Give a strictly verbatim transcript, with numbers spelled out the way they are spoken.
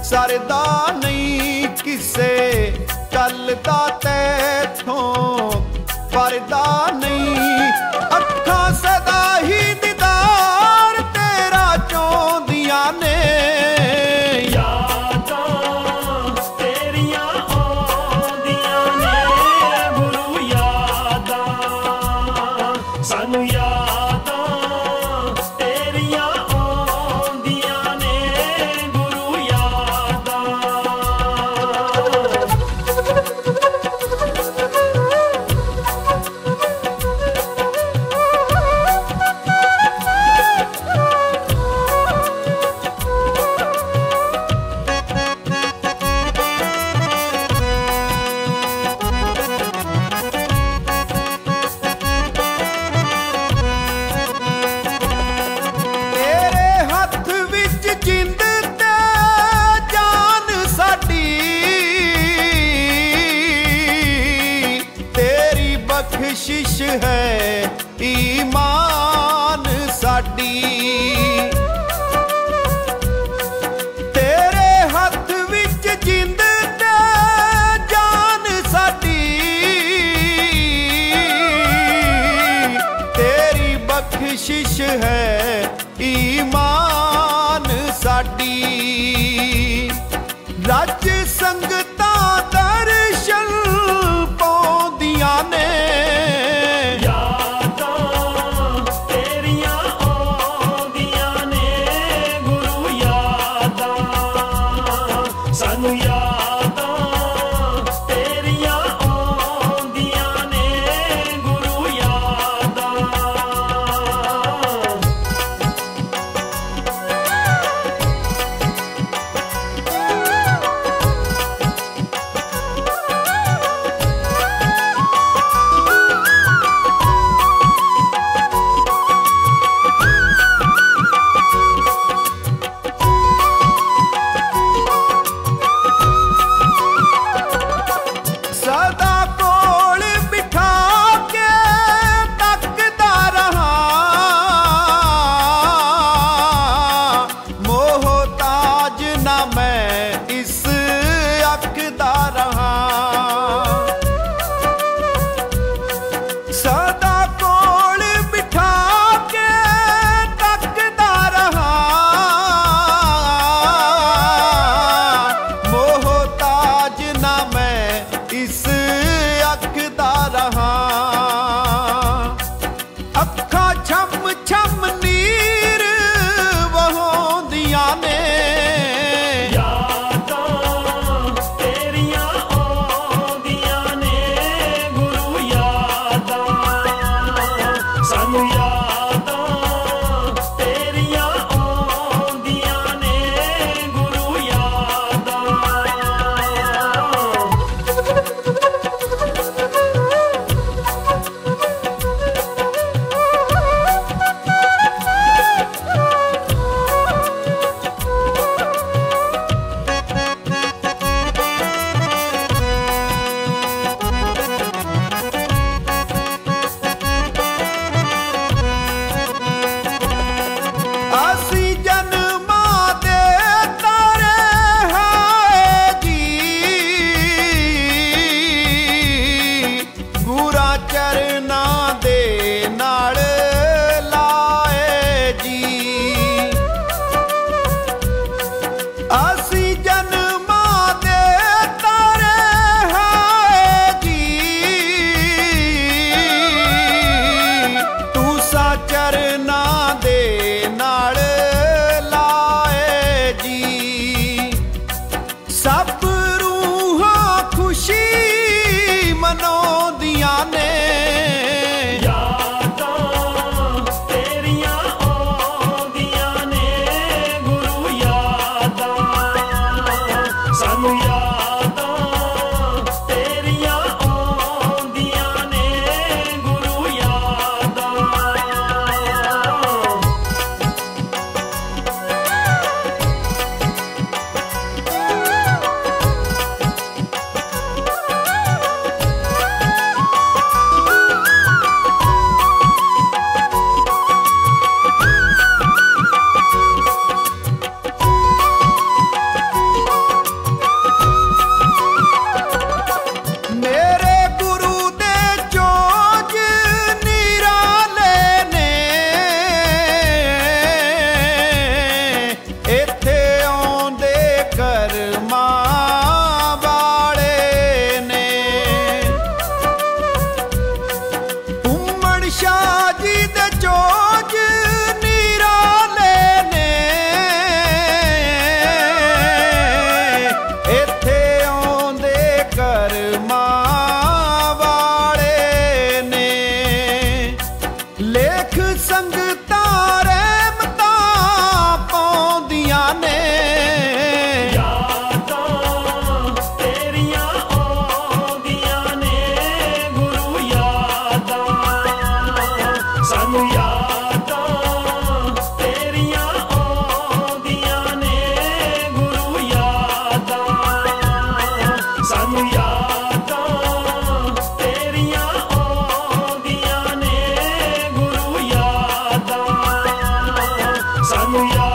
सरदा नहीं किसे गल दा तैथों परदा नहीं। अखां सदा ही दीदार तेरा चौंदियां ने सानू यादां तेरियां आउंदियां ने गुरु यादां। बख्शिश है ईमान साडी तेरे हथ विच जिंद ते जान साडी तेरी बख्शिश है ईमान साडी। रज संगतां दर्शन पाउंदियां ने सानू यादां तेरियां आउंदियां ने गुरु यादां। सदा कोल बिठा के तकदा रहा मोहताज ना मैं इस अकदा रहा। अखा छम छम नीर वहोंदियां ने सानू यादां तेरियां आउंदियां ने गुरु यादां। चरना दे नाल लाए जी असी जन्मा दे तारे हाए जी तुसा चरना दे नाल लाए जी। सब रूहां खुशी मनाउंदियां ने सानू यादां तेरियां आउंदियां ने गुरु यादां। ਸਾਨੂੰ